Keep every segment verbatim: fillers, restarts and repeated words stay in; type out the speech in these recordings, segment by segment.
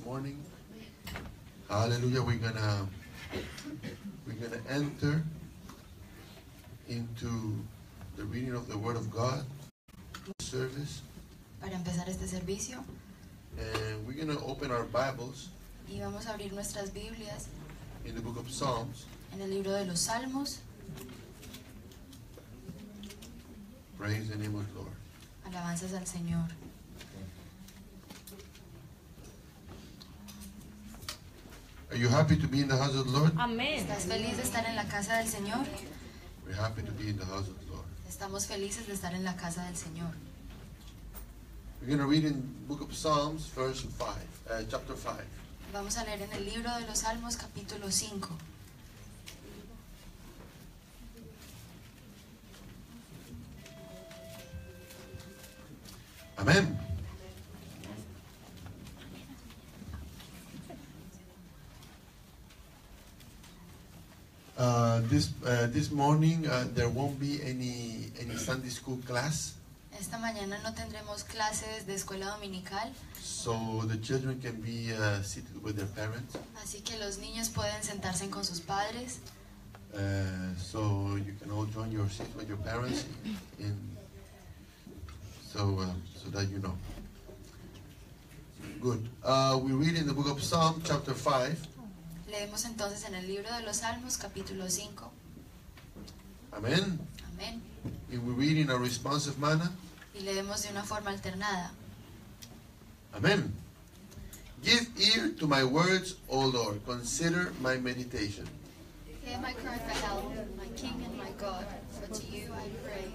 morning. Hallelujah. We're gonna we're gonna enter into the reading of the Word of God service. Para empezar este servicio. And we're gonna open our Bibles. Y vamos a abrir nuestras Biblias. In the book of Psalms. En el libro de los Salmos. Praise the name of the Lord. Alabanzas al Señor. Are you happy to be in the house of the Lord? Amén. ¿Estás feliz de estar en la casa del Señor? We're happy to be in the house of the Lord. Estamos felices de estar en la casa del Señor. We're going to read in the book of Psalms, verse five, uh, chapter five. Vamos a leer en el libro de los Salmos, capítulo cinco. Amén. Uh, this uh, this morning uh, there won't be any any Sunday school class. Esta mañana no tendremos clases de escuela dominical. So the children can be uh, seated with their parents. Así que los niños pueden sentarse con sus padres. Uh, so you can all join your seats with your parents, in, so uh, so that you know. Good. Uh, we read in the book of Psalm, chapter five. Leemos entonces en el libro de los Salmos, capítulo cinco. Amen. Amén. And we read in a responsive manner. Y leemos de una forma alternada. Amen. Give ear to my words, O Lord. Consider my meditation. Hear my cry for help, my King and my God, for to you I pray.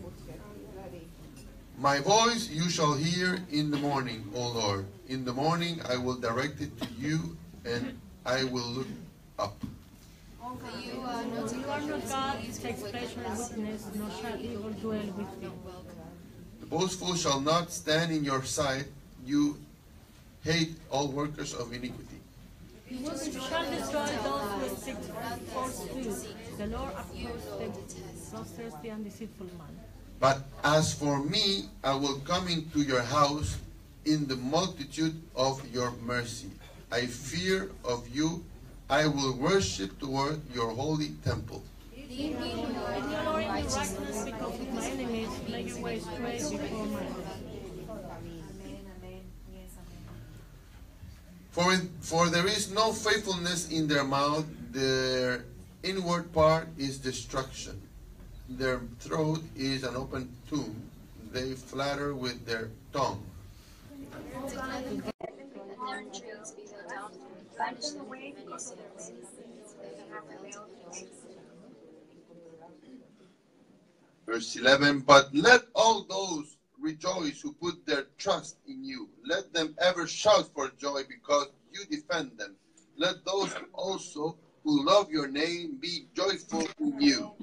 My voice you shall hear in the morning, O Lord. In the morning I will direct it to you, and I will look up. For you are not You are not God, takes pleasure in wickedness, nor shall evil dwell with you. The boastful shall not stand in your sight. You hate all workers of iniquity. You shall destroy those who seek falsehood. The Lord abhors the bloodthirsty and deceitful man. But as for me, I will come into your house in the multitude of your mercy. I fear of you. I will worship toward your holy temple. Lead me, Lord, In your in Lord, in righteousness righteousness, because of my enemies, make your way straight before my eyes. For, in, for there is no faithfulness in their mouth. Their inward part is destruction. Their throat is an open tomb. They flatter with their tongue. Verse eleven, but let all those rejoice who put their trust in you. Let them ever shout for joy because you defend them. Let those also who love your name be joyful in you.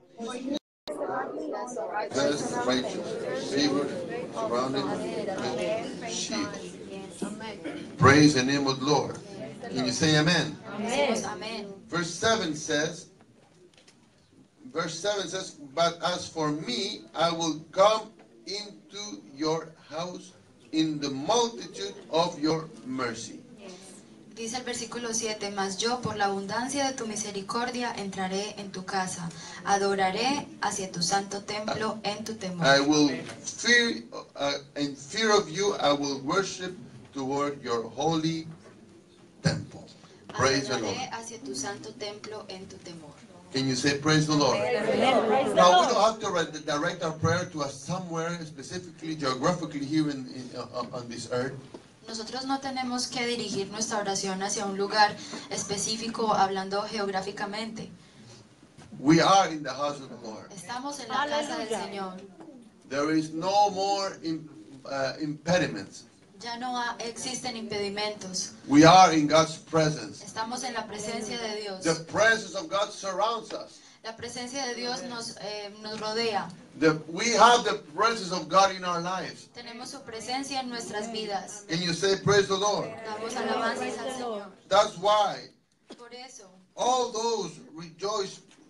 Blessed, righteous, favored, surrounded with shield. Praise the name of the Lord. Can you say amen? Amen. Verse seven says, verse seven says, but as for me, I will come into your house in the multitude of your mercy. Dice el versículo siete, mas yo por la abundancia de tu misericordia entraré en tu casa, adoraré hacia tu santo templo en tu temor. I will fear, uh, in fear of you, I will worship toward your holy temple. Praise the Lord. Adoraré hacia tu santo templo en tu temor. Can you say praise the Lord? Praise the Now we Lord. don't have to direct our prayer to a somewhere specifically, geographically here in, in uh, on this earth. Nosotros no tenemos que dirigir nuestra oración hacia un lugar específico hablando geográficamente. We are in the house of the Lord. Estamos en la casa del Aleluya. Señor. There is no more im, uh, impediments. Ya no ha- existen impedimentos. We are in God's presence. Estamos en la presencia de Dios. The presence of God surrounds us. La presencia de Dios nos, eh, nos rodea. The, we have the presence of God in our lives. Tenemos su presencia en nuestras vidas. Can you say praise the Lord? Damos alabanzas al Señor. That's why Por eso, all those rejoice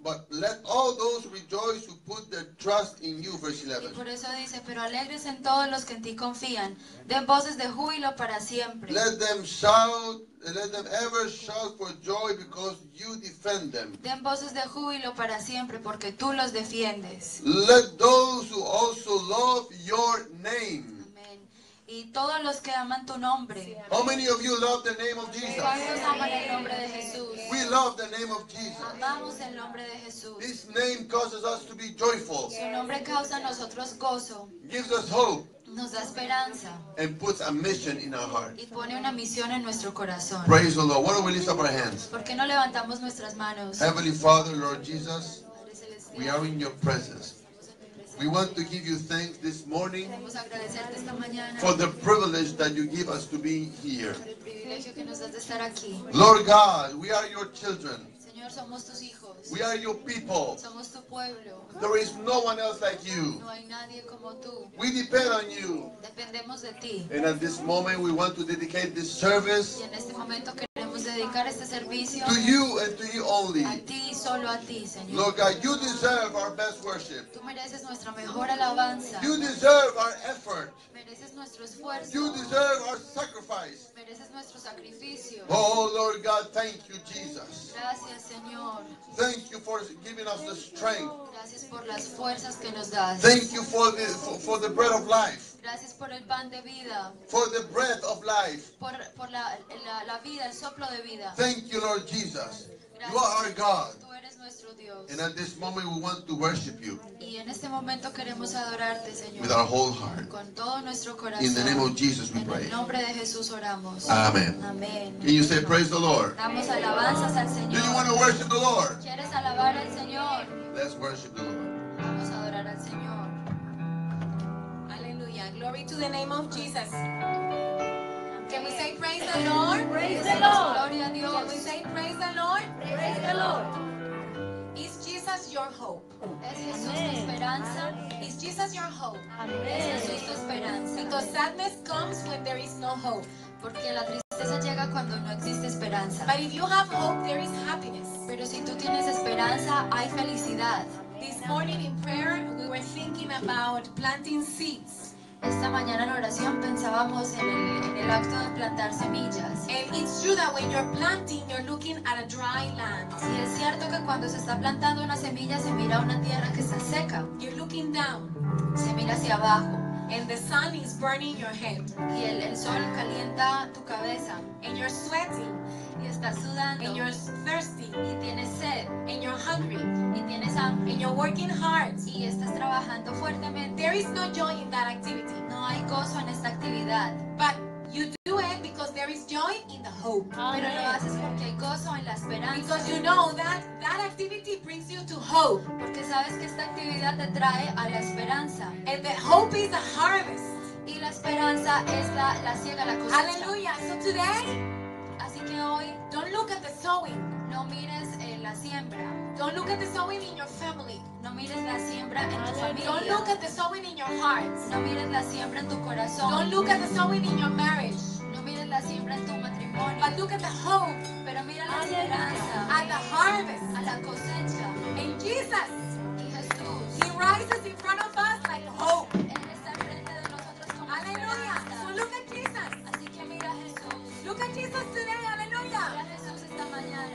but let all those rejoice who put their trust in you. Verse Y eleven. por eso dice, pero alegres en todos los que en ti confían, den voces de júbilo para siempre. Let them shout, let them ever shout for joy because you defend them. Den voces de júbilo para siempre porque tú los defiendes. Let those who also love your name. Amén. Y todos los que aman tu nombre. How many of you love the name of Jesus? ¿Cuántos aman el nombre de Jesús? We love the name of Jesus. Amamos el nombre de Jesús. His name causes us to be joyful, Su nombre causa a nosotros gozo, gives us hope, nos da esperanza and puts a mission in our heart. y pone una misión en nuestro corazón. Praise the Lord. Why don't we lift up our hands? ¿Por qué no levantamos nuestras manos? Heavenly Father, Lord Jesus, Padre Celestial, we are in your presence. We want to give you thanks this morning queremos agradecerte esta mañana for the privilege that you give us to be here. por el privilegio que nos das de estar aquí. Lord God, we are your children. Señor, somos tus hijos, We are your people. somos tu pueblo. There is no one else like you. No hay nadie como tú. We depend on you. Dependemos de ti. And at this moment, we want to dedicate this service Y en este momento queremos dedicar este servicio to you and to you only. a ti y solo a ti, Señor. Lord God, you deserve our best worship. Tú mereces nuestra mejor alabanza. You deserve our effort. Mereces nuestro esfuerzo. You deserve our sacrifice. Mereces nuestro sacrificio. Oh, Lord God, thank you, Jesus. Gracias, Señor. Thank you for giving us the strength. Gracias por las fuerzas que nos das. Thank you for the, for, for the bread of life, Gracias por el pan de vida. for the breath of life. Por, por la, la, la vida, el soplo de vida. Thank you, Lord Jesus. Gracias. You are our God. Tú eres nuestro Dios. And at this moment, we want to worship you Y en este momento queremos adorarte, Señor. with our whole heart. Con todo nuestro corazón. In the name of Jesus, we En pray. el nombre de Jesús oramos. Amen. Amén. Can you say, praise the Lord? Damos alabanzas al Do Señor. you want to worship the Lord? ¿Quieres alabar al Señor? Let's worship the Lord. Vamos a adorar al Señor. Hallelujah. Glory to the name of Jesus. Can we say praise the Lord? Praise the Lord. Gloria a Can we Dios. say praise the Lord? Praise the Lord. Is Jesus your hope? Es Jesús tu Amén. esperanza. Is Jesus your hope? Es Amén. Jesús tu esperanza. Because sadness comes when there is no hope. Porque la tristeza llega cuando no existe esperanza. But if you have hope, there is happiness. Pero si tú tienes esperanza, hay felicidad. This morning in prayer, we were thinking about planting seeds. Esta mañana en oración pensábamos en el, en el acto de plantar semillas. And it's true that when you're planting, you're looking at a dry land. Y es cierto que cuando se está plantando una semilla se mira una tierra que está seca, You're looking down, se mira hacia abajo and the sun is burning your head. y el, el sol calienta tu cabeza And you're sweating, y estás sudando and you're thirsty, y tienes sed and you're hungry, y tienes hambre and you're working hard. y estás trabajando fuertemente. There is no joy in that activity. No hay gozo en esta actividad, But you do it because there is joy in the hope. pero lo haces porque hay gozo en la esperanza. Because you know that that activity brings you to hope. Porque sabes que esta actividad te trae a la esperanza. And the hope is a harvest. Y la esperanza es la, la siega, la cosecha. Hallelujah. So today, Así que hoy don't look at the sowing. no mires eh, la siembra. Don't look at the sowing in your family. No mires la siembra en tu Don't familia. look at the sowing in your hearts. No mires la siembra en tu corazón. Don't look at the sowing in your marriage. No mires la siembra en tu matrimonio. But look at the hope, Pero mira la Aleluya. esperanza, at the harvest. a la cosecha. And Jesus, Y Jesús, He rises in front of us like hope. Él está enfrente de nosotros como Hallelujah. So esperanza. look at Jesus. Así que mira a Jesús. Look at Jesus today. Mira Hallelujah. a Jesús esta mañana.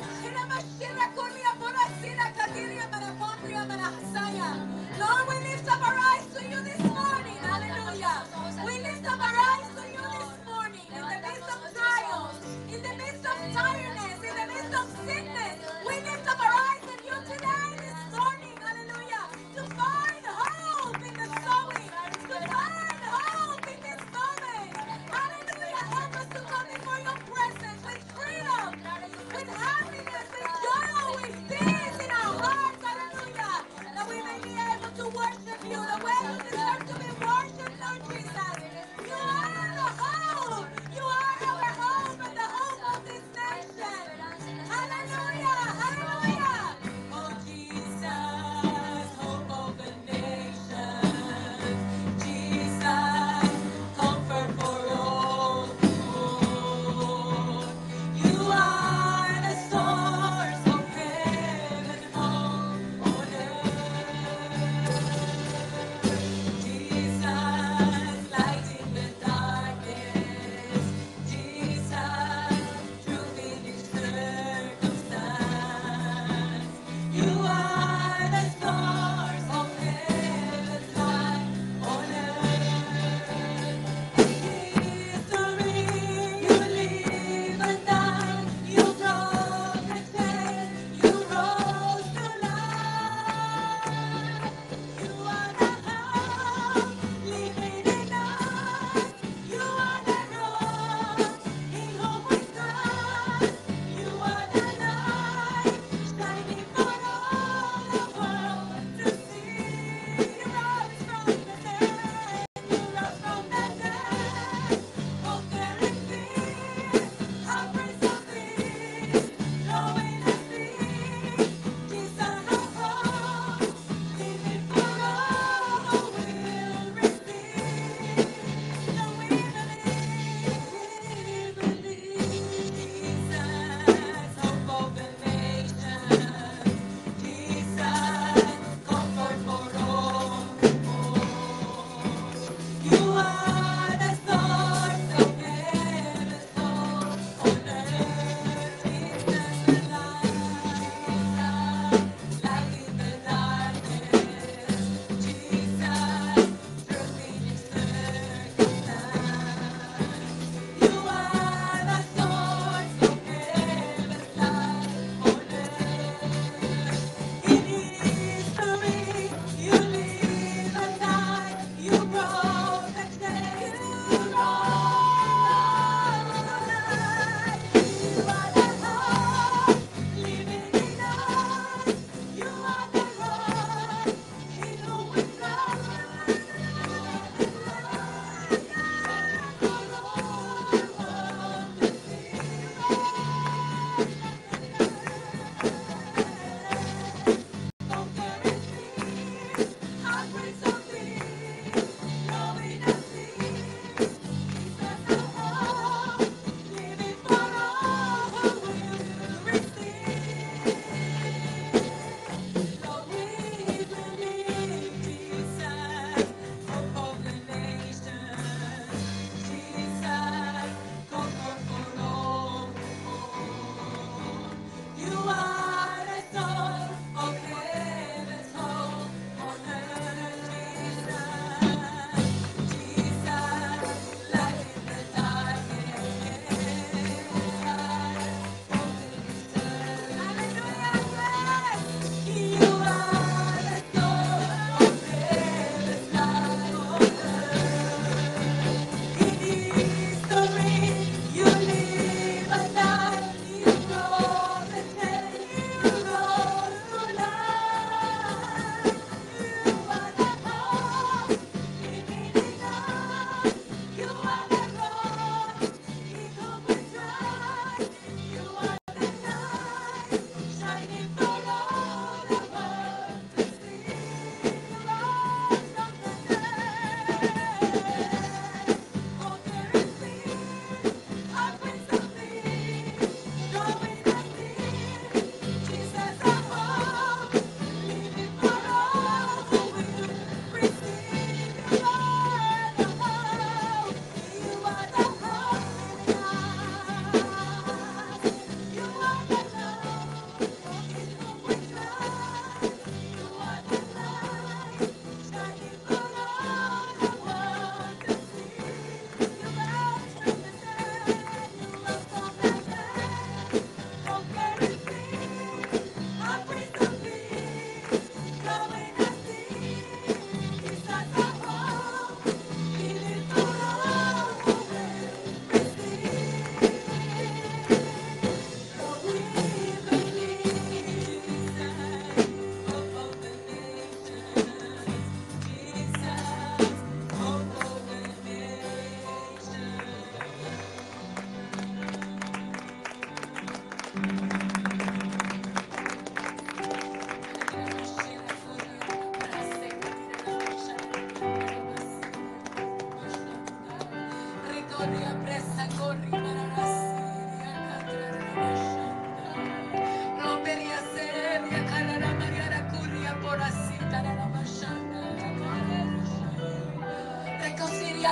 Lord, we lift up our eyes to you this morning. Hallelujah. We lift up our eyes to you this morning. In the midst of trials, in the midst of tiredness, in the midst of sickness, we lift up our eyes to you today, this morning. Hallelujah. To find hope in the sowing, to find hope in this moment. Hallelujah. Help us to come before your presence.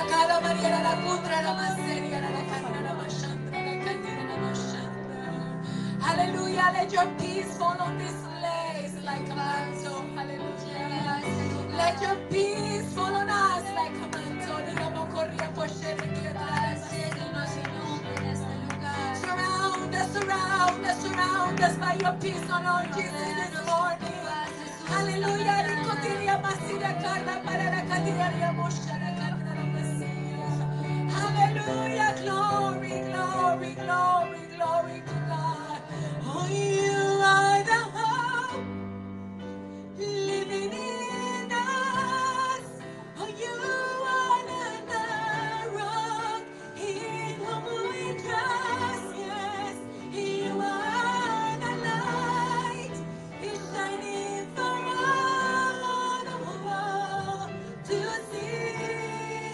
cara María la cundra la maseria la cara la mashandra la cantina la mashandra. Hallelujah, let your peace fall on this place like a mantle. Hallelujah. Let your peace fall on us like a mantle. Digamos corría por ser surround us, surround us, surround us by your peace, oh Lord Jesus, this morning. Hallelujah. Ricotiria masira carla para la candidaria moshara carla la masira. Hallelujah. Glory, glory, glory, glory to God. Oh, you are the hope living in us. Oh, you are the rock in whom we trust. Yes, you are the light. It's shining for all the world to see.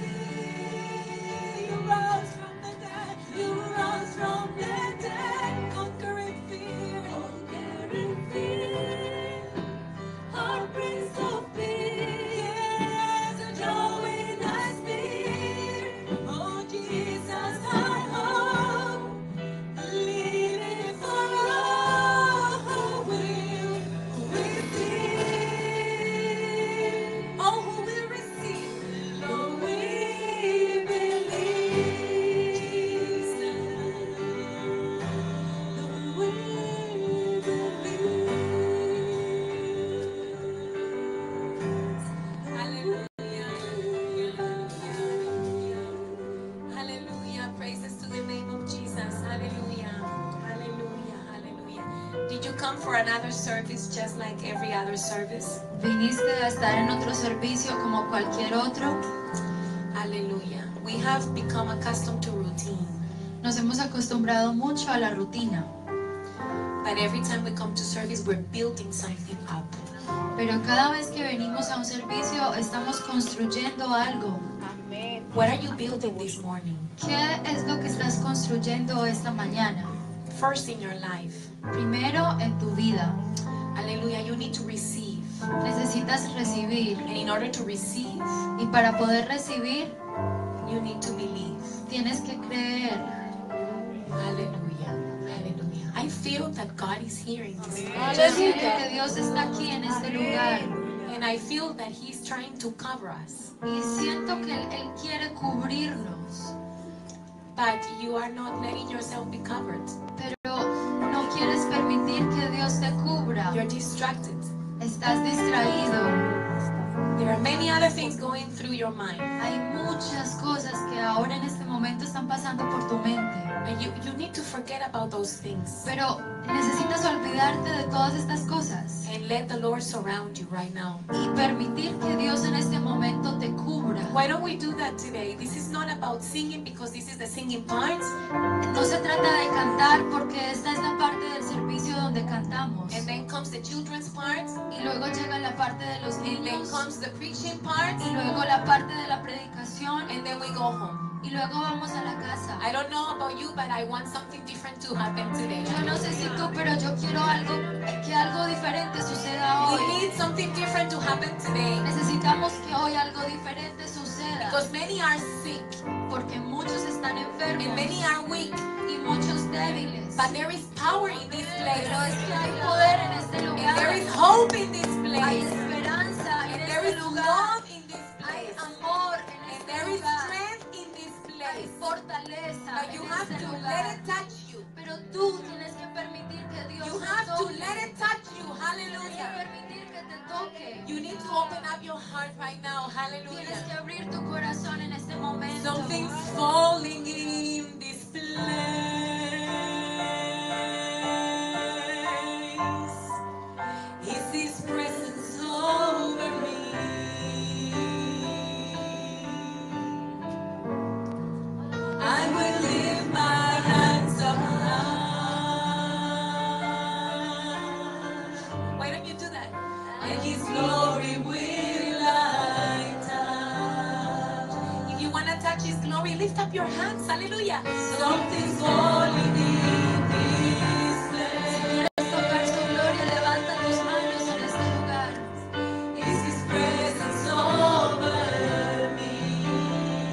You rose from the dead. You rose from the dead, conquering fear, conquering fear. Our Prince of Peace, yes, joy in our spirit. Oh, Jesus, our hope, living for all who will receive. Oh, who will receive? Lord, we believe. Lord, we believe. Hallelujah. Hallelujah. Praises to the name of Jesus. Hallelujah. Hallelujah. Hallelujah. Did you come for another service just like every other service? ¿Viniste a estar en otro servicio como cualquier otro? Hallelujah. We have become accustomed to routine. Nos hemos acostumbrado mucho a la rutina, But every time we come to service, we're building something up. pero cada vez que venimos a un servicio estamos construyendo algo. What are you building this morning? ¿Qué es lo que estás construyendo esta mañana? First in your life. Primero en tu vida. Hallelujah. You need to receive. Necesitas recibir, And in order to receive, y para poder recibir you need to believe. tienes que creer. Hallelujah. Hallelujah. I feel that God is here in this Yo place. siento que Dios está aquí en este lugar And I feel that He's trying to cover us. y siento que Él, Él quiere cubrirnos, But you are not letting yourself be covered. pero no quieres permitir que Dios te cubra. You're distracted. Estás distraído. There are many other things going through your mind. Hay muchas cosas que ahora en este momento están pasando por tu mente, And you, you need to forget about those things. pero necesitas olvidarte de todas estas cosas And let the Lord surround you right now. y permitir que Dios en este momento te cubra. Why don't we do that today? This is not about singing because this is the singing part. No se trata de cantar porque esta es la parte del servicio donde cantamos. And then comes the children's part. Y luego llega la parte de los And then niños. comes the preaching part. Y luego la parte de la predicación. And then we go home. Y luego vamos a la casa. I don't know about you, but I want something different to happen today. Yo no sé si tú, pero yo quiero algo, que algo diferente suceda We hoy. need something different to happen today. Necesitamos que hoy algo diferente suceda. Because many are sick Porque muchos están enfermos. and many are weak. Y muchos débiles. But there is power in this place. Pero es que hay poder en este And lugar. there is hope in this Hay place. esperanza en And there este is lugar. love in this Hay place. amor en And este there is lugar. strength in this Hay place. fortaleza But you en have este to lugar. let it touch you. Pero tú tienes que permitir que Dios You te have to toque. let it touch you. Tienes que Hallelujah. permitir que te toque. You need to open up your heart right now. Tienes Hallelujah. que abrir tu corazón en este momento. Something's falling in this place. Is His presence over me? I will lift my hands up high. Why don't you do that? And His glory will light up. If you want to touch His glory, lift up your hands. Hallelujah. Something's falling in this place. Si quieres tocar su gloria, levanta tus manos en este lugar. Is His presence over me?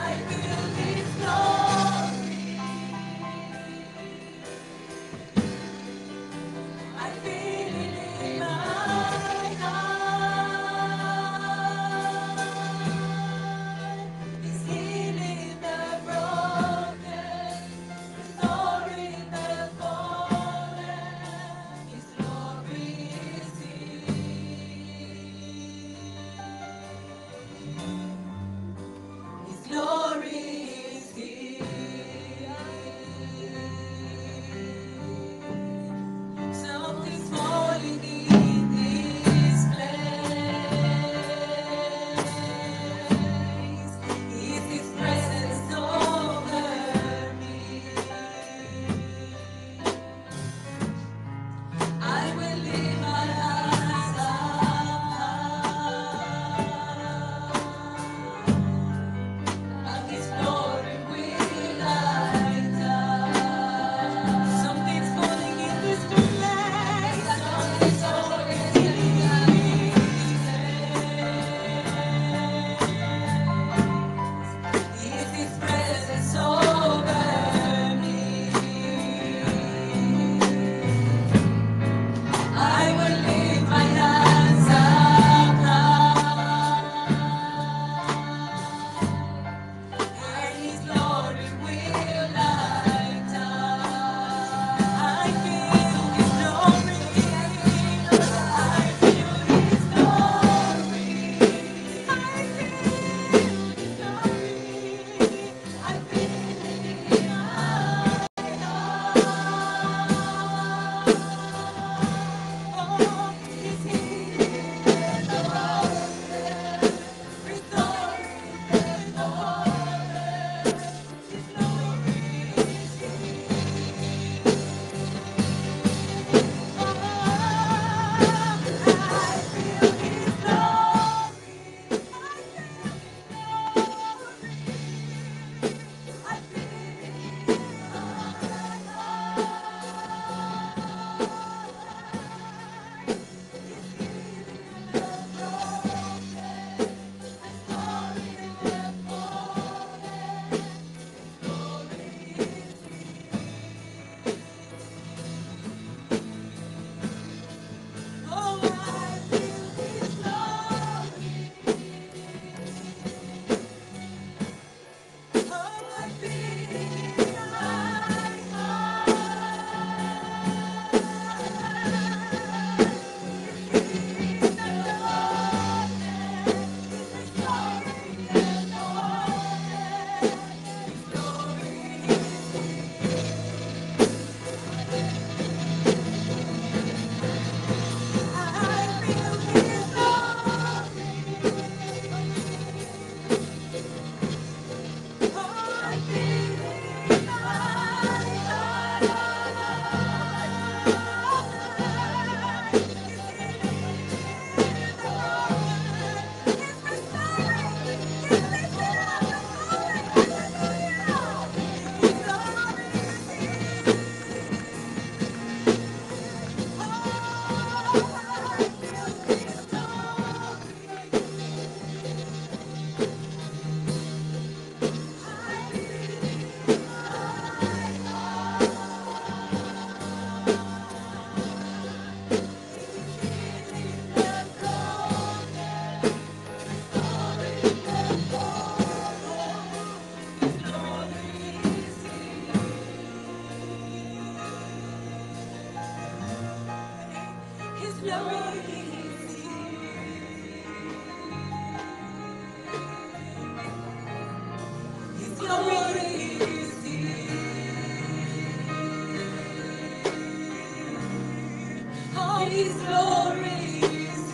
His glory is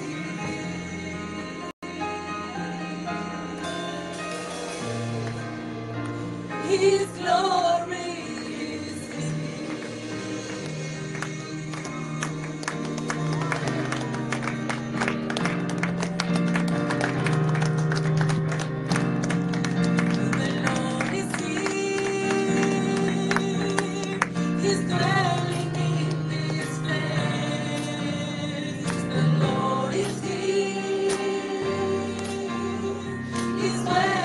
here. His glory is The Lord is here. He's dwelling in this place. The Lord is here. He's dwelling.